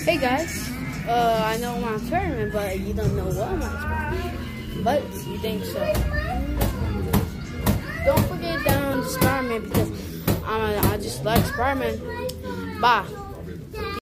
Hey guys, I know I'm Spider-Man, but you don't know what I'm Spider-Man. But you think so. Don't forget down to Spider-Man because I just like Spider-Man. Bye.